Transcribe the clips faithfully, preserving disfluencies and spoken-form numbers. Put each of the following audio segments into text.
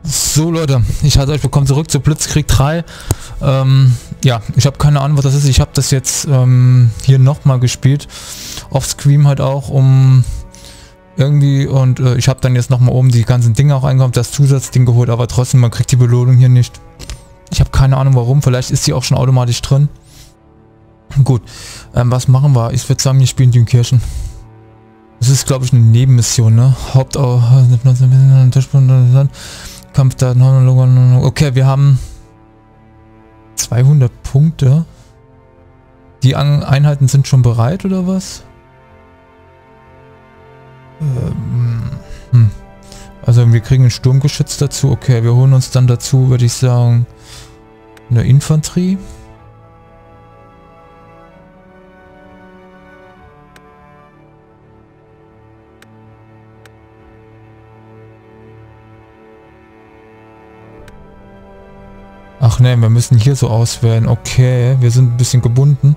So Leute, ich hatte euch bekommen zurück zu Blitzkrieg drei. Ähm, ja, ich habe keine Ahnung, was das ist. Ich habe das jetzt ähm, hier nochmal gespielt. Offscreen halt auch, um irgendwie, und äh, ich habe dann jetzt nochmal oben die ganzen Dinge auch eingekommen, das Zusatzding geholt, aber trotzdem, man kriegt die Belohnung hier nicht. Ich habe keine Ahnung warum, vielleicht ist sie auch schon automatisch drin. Gut, ähm, was machen wir? Ich würde sagen, wir spielen die Kirchen. Das ist, glaube ich, eine Nebenmission, ne? Haupt... Kampf da... Okay, wir haben zweihundert Punkte. Die Einheiten sind schon bereit, oder was? Ähm, hm. Also wir kriegen ein Sturmgeschütz dazu. Okay, wir holen uns dann dazu, würde ich sagen, eine Infanterie. Ach ne, wir müssen hier so auswählen. Okay, wir sind ein bisschen gebunden.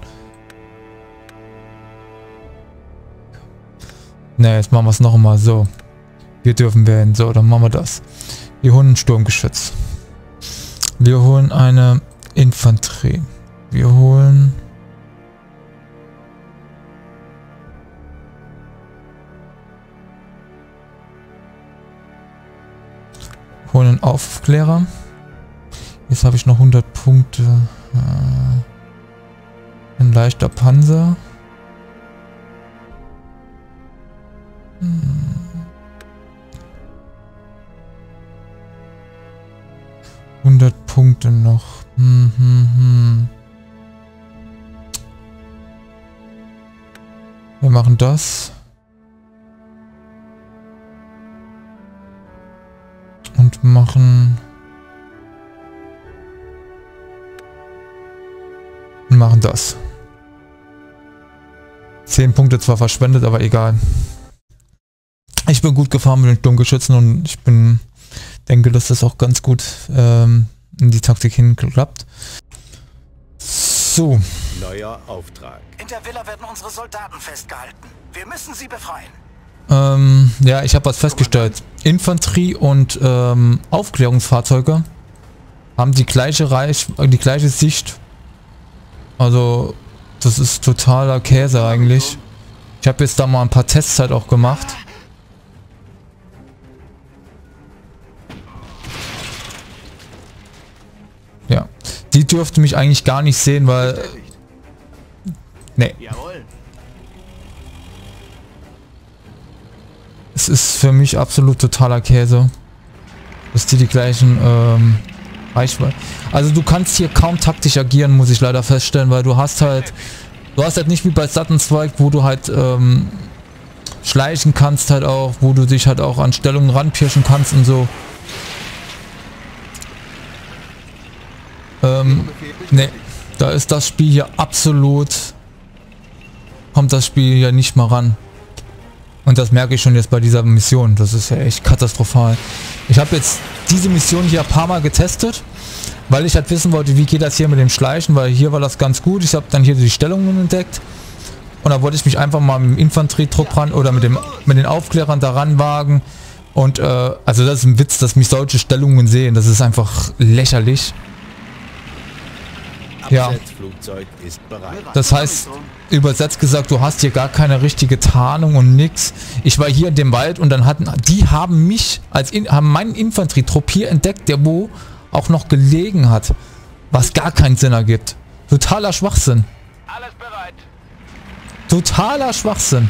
Ne, jetzt machen wir es noch einmal so. Wir dürfen wählen. So, dann machen wir das. Wir holen ein Sturmgeschütz. Wir holen eine Infanterie. Wir holen... holen einen Aufklärer. Jetzt habe ich noch hundert Punkte. Ein leichter Panzer. hundert Punkte noch. Hm, hm, hm. Wir machen das. Und machen... machen das. zehn Punkte zwar verschwendet, aber egal. Ich bin gut gefahren mit den Sturmgeschützen und ich bin denke, dass das auch ganz gut ähm, in die Taktik hinklappt. So. Neuer Auftrag. In der Villa werden unsere Soldaten festgehalten. Wir müssen sie befreien. Ähm, ja, ich habe was festgestellt. Infanterie und ähm, Aufklärungsfahrzeuge haben die gleiche Reich, die gleiche Sicht. Also, das ist totaler Käse eigentlich. Ich habe jetzt da mal ein paar Tests halt auch gemacht. Ja, die dürften mich eigentlich gar nicht sehen, weil... Nee. Es ist für mich absolut totaler Käse, dass die die gleichen ähm, Reichweite... Also du kannst hier kaum taktisch agieren, muss ich leider feststellen, weil du hast halt... Du hast halt nicht wie bei Sattenzweig, wo du halt ähm, schleichen kannst halt auch, wo du dich halt auch an Stellungen ranpirschen kannst und so. Ähm, ne, da ist das Spiel hier absolut... Kommt das Spiel ja nicht mal ran. Und das merke ich schon jetzt bei dieser Mission. Das ist ja echt katastrophal. Ich habe jetzt diese Mission hier ein paar Mal getestet, weil ich halt wissen wollte, wie geht das hier mit dem Schleichen, weil hier war das ganz gut. Ich habe dann hier die Stellungen entdeckt. Und da wollte ich mich einfach mal mit dem Infanterietrupp ran oder mit dem mit den Aufklärern daran wagen. Und äh, also das ist ein Witz, dass mich solche Stellungen sehen. Das ist einfach lächerlich. Ja. Das heißt, übersetzt gesagt, du hast hier gar keine richtige Tarnung und nix. Ich war hier in dem Wald und dann hatten, die haben mich, als in, haben meinen Infanterietrupp hier entdeckt, der wo auch noch gelegen hat. Was gar keinen Sinn ergibt. Totaler Schwachsinn. Alles bereit. Totaler Schwachsinn.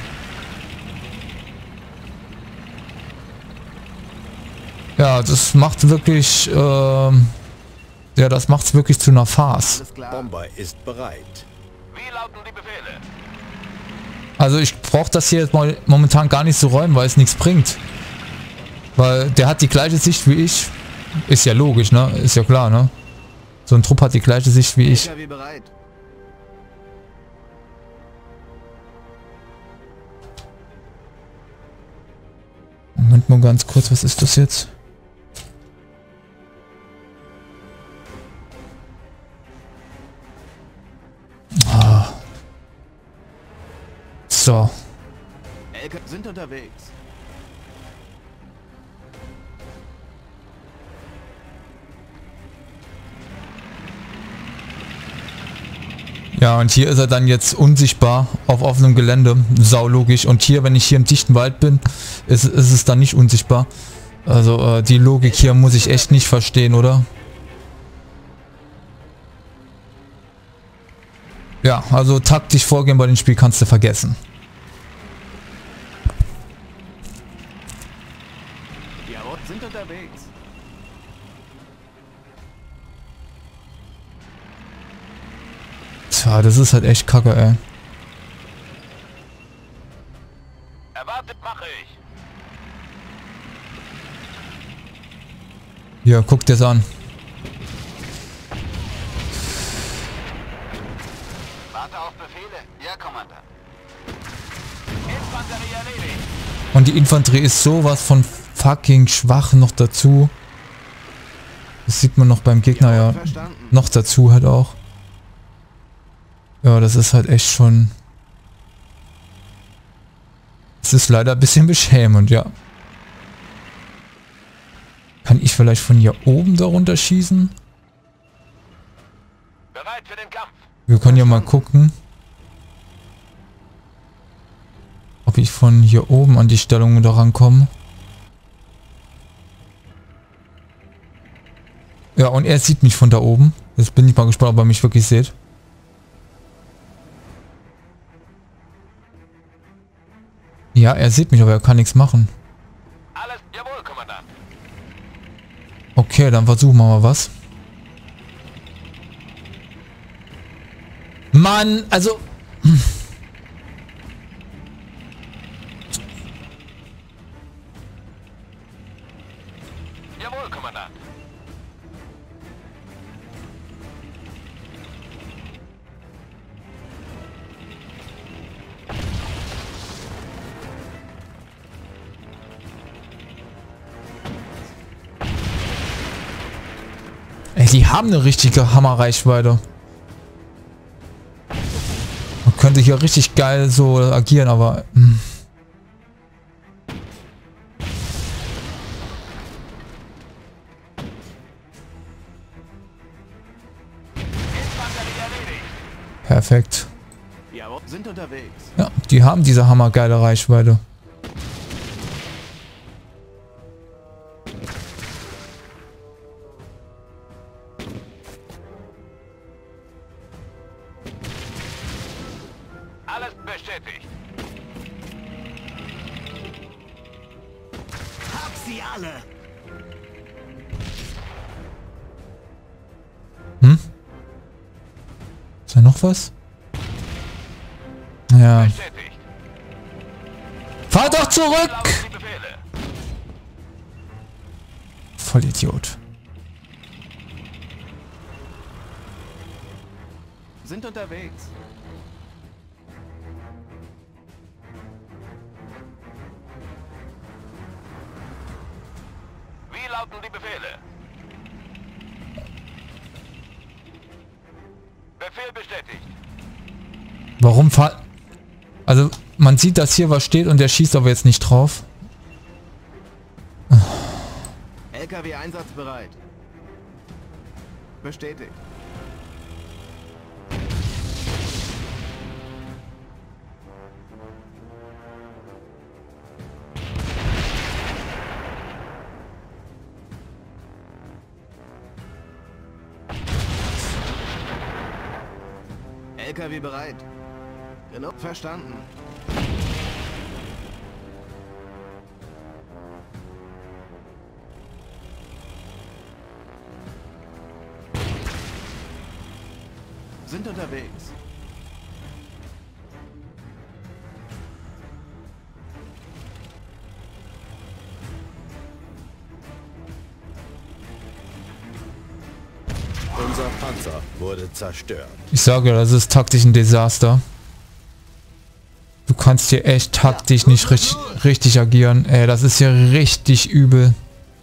Ja, das macht wirklich, ähm, ja, das macht's wirklich zu einer Farce. Bomber ist bereit. Wie lauten die Befehle? Also ich brauche das hier jetzt mal momentan gar nicht so räumen, weil es nichts bringt. Weil der hat die gleiche Sicht wie ich. Ist ja logisch, ne? Ist ja klar, ne? So ein Trupp hat die gleiche Sicht wie ich. Moment mal ganz kurz, was ist das jetzt? Ah. So. Elke sind unterwegs. Ja, und hier ist er dann jetzt unsichtbar auf offenem Gelände. Saulogisch. Und hier, wenn ich hier im dichten Wald bin, ist, ist es dann nicht unsichtbar. Also äh, die Logik hier muss ich echt nicht verstehen, oder? Ja, also taktisch vorgehen bei dem Spiel kannst du vergessen. Die Roten sind unterwegs. Tja, das ist halt echt kacke, ey. Erwartet mache ich. Hier, guck dir's an. Warte auf Befehle. Ja, Kommandant. Infanterie erledigt. Und die Infanterie ist sowas von fucking schwach noch dazu. Das sieht man noch beim Gegner ja noch dazu halt auch. Ja, das ist halt echt schon... Es ist leider ein bisschen beschämend, ja. Kann ich vielleicht von hier oben darunter schießen? Bereit für den Kampf. Wir können ja mal gucken, ob ich von hier oben an die Stellung da rankomme. Ja, und er sieht mich von da oben. Jetzt bin ich mal gespannt, ob er mich wirklich sieht. Ja, er sieht mich, aber er kann nichts machen. Alles, jawohl, Kommandant. Okay, dann versuchen wir mal was. Mann, also... Jawohl, Kommandant. Ey, die haben eine richtige Hammerreichweite. Man könnte hier richtig geil so agieren, aber... Mh. Perfekt. Jawohl, sind unterwegs. Ja, die haben diese hammergeile Reichweite. Alles bestätigt. Hab sie alle. Hm? Ist da noch was? Ja. Bestätigt. Fahr doch zurück! Lauten die Befehle. Voll Idiot. Sind unterwegs. Wie lauten die Befehle? Befehl bestätigt. Warum fahr... Also, man sieht, dass hier was steht und der schießt aber jetzt nicht drauf. L K W einsatzbereit. Bestätigt. L K W bereit. Genau, verstanden. Sind unterwegs. Unser Panzer wurde zerstört. Ich sage, das ist taktisch ein Desaster. Du kannst hier echt taktisch nicht richtig, richtig agieren. Ey, das ist ja richtig übel.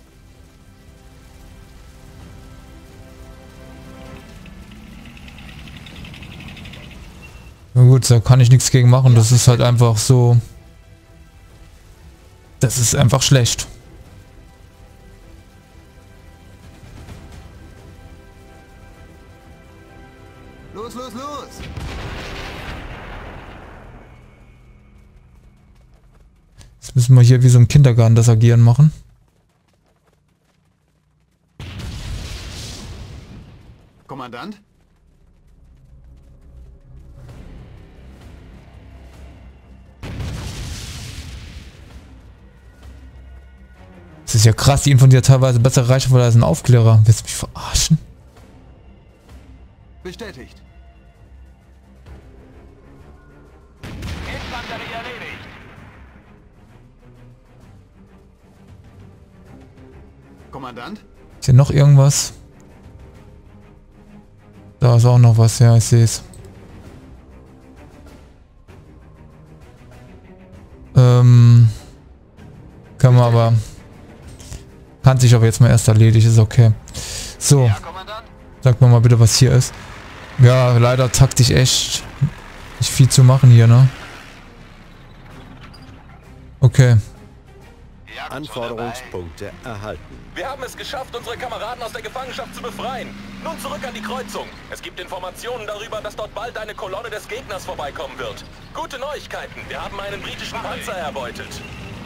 Na gut, da kann ich nichts gegen machen. Das ist halt einfach so... Das ist einfach schlecht. Los, los, los! Jetzt müssen wir hier wie so im Kindergarten das Agieren machen. Kommandant? Das ist ja krass, die Info, die ja teilweise bessere Reichweite als ein Aufklärer. Willst du mich verarschen? Bestätigt. Infanterie erledigt. Kommandant? Ist hier noch irgendwas? Da ist auch noch was, ja, ich sehe es. Ähm... Kann man aber... Kann sich aber jetzt mal erst erledigt, ist okay. So. Ja, Kommandant? Sag mir mal bitte, was hier ist. Ja, leider taktisch echt nicht viel zu machen hier, ne? Okay. Anforderungspunkte erhalten. Wir haben es geschafft, unsere Kameraden aus der Gefangenschaft zu befreien. Nun zurück an die Kreuzung. Es gibt Informationen darüber, dass dort bald eine Kolonne des Gegners vorbeikommen wird. Gute Neuigkeiten. Wir haben einen britischen Panzer erbeutet.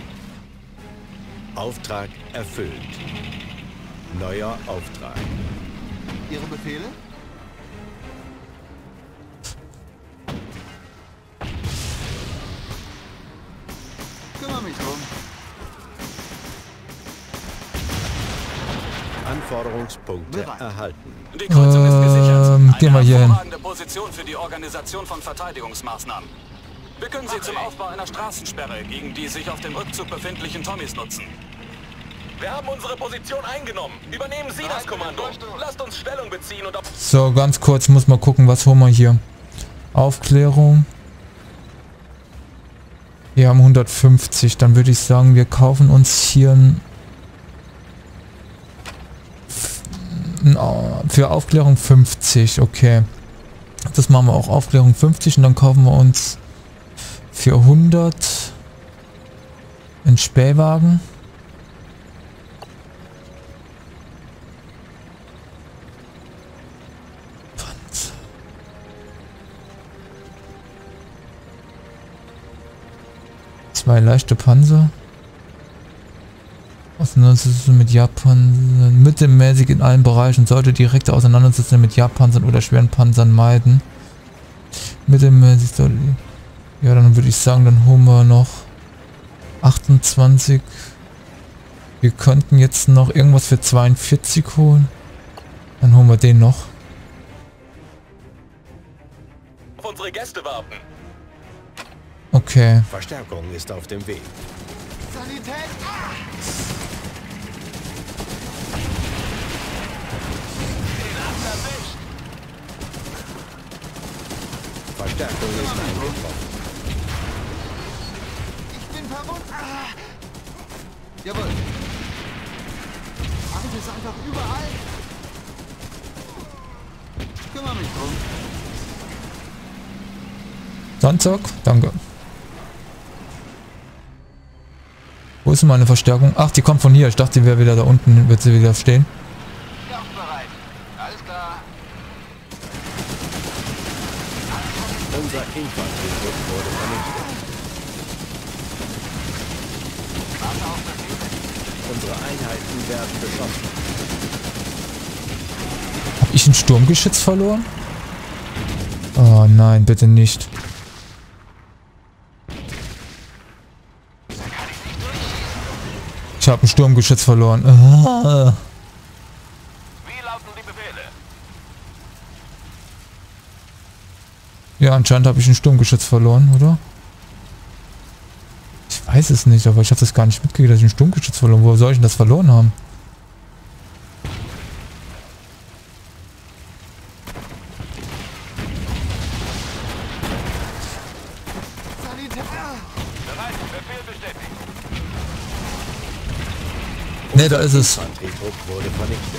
Auftrag erfüllt. Neuer Auftrag. Ihre Befehle? Kümmere mich drum. Anforderungspunkte Bereit. erhalten. Die Kreuzung ist gesichert. Ähm, gehen wir Eine hier hin. hervorragende Position für die Organisation von Verteidigungsmaßnahmen. Wir können sie zum Aufbau einer Straßensperre gegen die sich auf dem Rückzug befindlichen Tommys nutzen. Wir haben unsere Position eingenommen. Übernehmen Sie das Kommando. Lasst uns Stellung beziehen und auf... So, ganz kurz, muss mal gucken, was holen wir hier. Aufklärung. Wir haben hundertfünfzig. Dann würde ich sagen, wir kaufen uns hier ein... Für Aufklärung fünfzig, okay. Das machen wir auch, Aufklärung fünfzig, und dann kaufen wir uns für hundert einen Spähwagen. Panzer. Zwei leichte Panzer. Auseinandersetzung mit Japan mittelmäßig in allen Bereichen, sollte direkte Auseinandersetzung mit Japanern oder schweren Panzern meiden. Mittelmäßig sollte... Ja, dann würde ich sagen, dann holen wir noch achtundzwanzig. Wir könnten jetzt noch irgendwas für zweiundvierzig holen. Dann holen wir den noch. auf unsere Gäste warten. Okay. Verstärkung ist auf dem Weg. Sanität! Ah! Verstärkung ist eingetroffen. Ich bin verwundet! Ah! Jawohl! Alles ist einfach überall! Kümmere mich drum. Sandsack, danke. Wo ist denn meine Verstärkung? Ach, die kommt von hier. Ich dachte, die wäre wieder da unten. Wird sie wieder stehen? Bereit. Alles klar. Unser Infanterietrupp wurde vernichtet. Unsere Einheiten werden beschossen. Hab ich ein Sturmgeschütz verloren? Oh nein, bitte nicht. Ich habe ein Sturmgeschütz verloren. Ah. Wie lauten die Befehle? Ja, anscheinend habe ich ein Sturmgeschütz verloren, oder? Ich weiß es nicht, aber ich habe das gar nicht mitgekriegt, dass ich ein Sturmgeschütz verloren habe. Wo soll ich denn das verloren haben? Ne, da ist es. Infanterietrupp wurde vernichtet.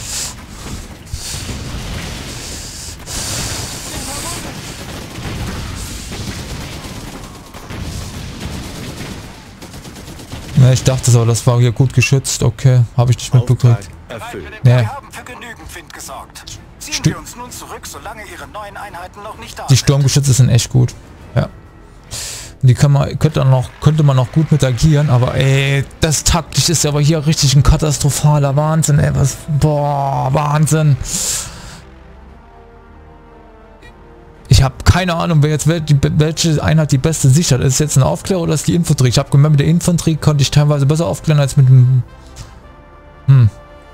Ne, ich dachte so, das war hier gut geschützt. Okay, habe ich nicht mitbekommen. Auftrag erfüllt. Ne, Wir haben für genügend Wind gesorgt. Ziehen Stu wir uns nun zurück, solange ihre neuen Einheiten noch nicht da Die sind. Sturmgeschütze sind echt gut. Ja. Die kann man, könnte, noch, könnte man noch gut mit agieren, aber ey, das taktisch ist ja aber hier richtig ein katastrophaler Wahnsinn, ey, was, boah, Wahnsinn. Ich habe keine Ahnung, wer jetzt welche Einheit die beste Sicht hat. Ist es jetzt ein Aufklärer oder ist die Infanterie? Ich habe gemerkt, mit der Infanterie konnte ich teilweise besser aufklären als mit dem... Hm.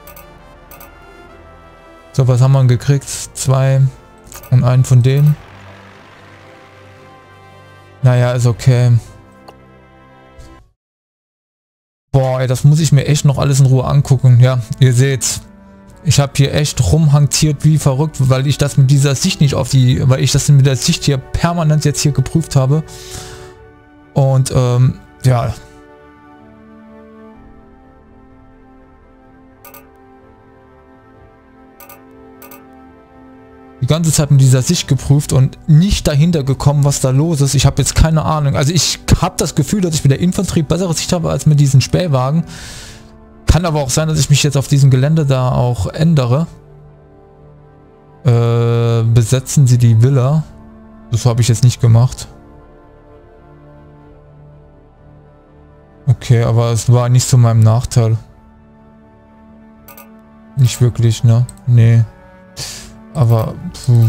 So, was haben wir gekriegt? Zwei und einen von denen. Naja, ist okay. Boah, ey, das muss ich mir echt noch alles in Ruhe angucken. Ja, ihr seht's. Ich habe hier echt rumhantiert wie verrückt, weil ich das mit dieser Sicht nicht auf die... Weil ich das mit der Sicht hier permanent jetzt hier geprüft habe. Und, ähm, ja... Die ganze Zeit mit dieser Sicht geprüft und nicht dahinter gekommen, was da los ist. Ich habe jetzt keine Ahnung. Also ich habe das Gefühl, dass ich mit der Infanterie bessere Sicht habe als mit diesen Spähwagen. Kann aber auch sein, dass ich mich jetzt auf diesem Gelände da auch ändere. Äh, besetzen Sie die Villa. Das habe ich jetzt nicht gemacht. Okay, aber es war nicht zu meinem Nachteil. Nicht wirklich, ne? Nee. Aber, puh.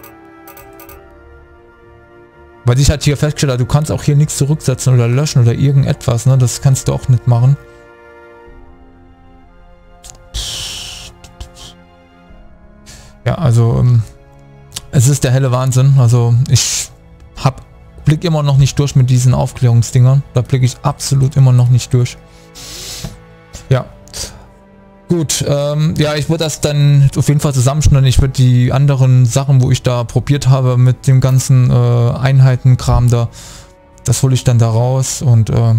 Weil ich halt hier festgestellt habe, du kannst auch hier nichts zurücksetzen oder löschen oder irgendetwas, ne? Das kannst du auch nicht machen. Ja, also, ähm, es ist der helle Wahnsinn. Also, ich hab, blick immer noch nicht durch mit diesen Aufklärungsdingern. Da blicke ich absolut immer noch nicht durch. Ja. Gut, ähm, ja, ich würde das dann auf jeden Fall zusammenschneiden. Ich würde die anderen Sachen, wo ich da probiert habe mit dem ganzen äh, Einheitenkram da, das hole ich dann da raus und äh,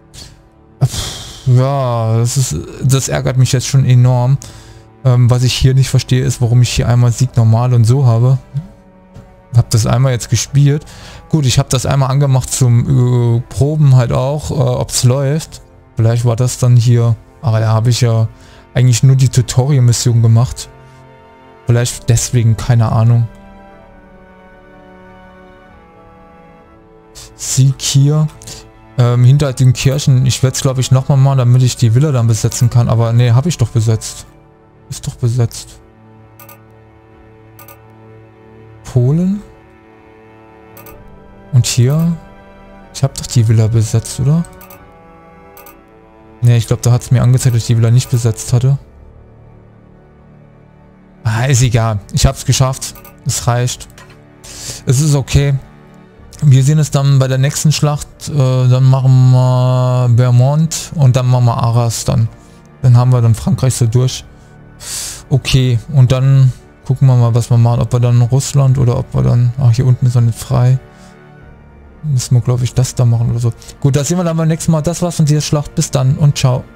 ja, das ist, das ärgert mich jetzt schon enorm. Ähm, was ich hier nicht verstehe, ist, warum ich hier einmal Sieg normal und so habe. Hab das einmal jetzt gespielt. Gut, ich habe das einmal angemacht zum äh, Proben halt auch, äh, ob es läuft. Vielleicht war das dann hier, aber da habe ich ja eigentlich nur die Tutorial-Mission gemacht. Vielleicht deswegen, keine Ahnung. Sieg hier. Ähm, hinter den Kirchen. Ich werde es glaube ich nochmal machen, damit ich die Villa dann besetzen kann. Aber nee, habe ich doch besetzt. Ist doch besetzt. Polen. Und hier. Ich habe doch die Villa besetzt, oder? Ne, ich glaube, da hat es mir angezeigt, dass ich die Villa nicht besetzt hatte. Ah, ist egal. Ich habe es geschafft. Es reicht. Es ist okay. Wir sehen es dann bei der nächsten Schlacht. Äh, dann machen wir Vermont und dann machen wir Arras dann. Dann haben wir dann Frankreich so durch. Okay, und dann gucken wir mal, was wir machen. Ob wir dann Russland oder ob wir dann... Ach, hier unten ist er nicht frei. Müssen wir, glaube ich, das da machen oder so. Gut, das sehen wir dann beim nächsten Mal. Das war's von dieser Schlacht. Bis dann und ciao.